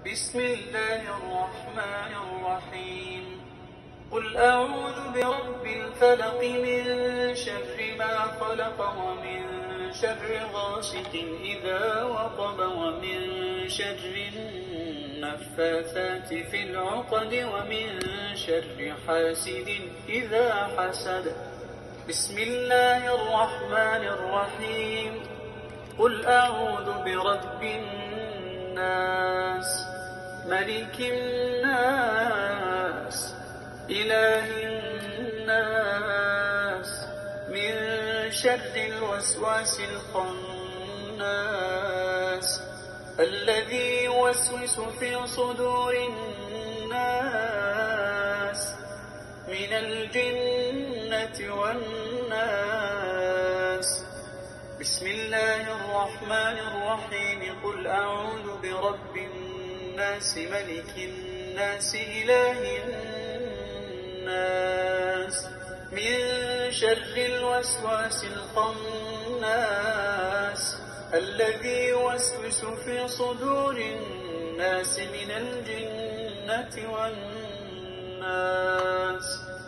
بسم الله الرحمن الرحيم قل أعوذ برب الفلق من شر ما خلق ومن شر غاسق إذا وقب ومن شر النفاثات في العقد ومن شر حاسد إذا حسد. بسم الله الرحمن الرحيم قل أعوذ برب الناس ملك الناس إله الناس من شر الوسواس الخناس الذي يوسوس في صدور الناس من الجنة والناس. بسم الله الرحمن الرحيم قل أعوذ برب الناس ملك الناس إله الناس من شر الوسواس الخناس الذي يوسوس في صدور الناس من الجنة والناس.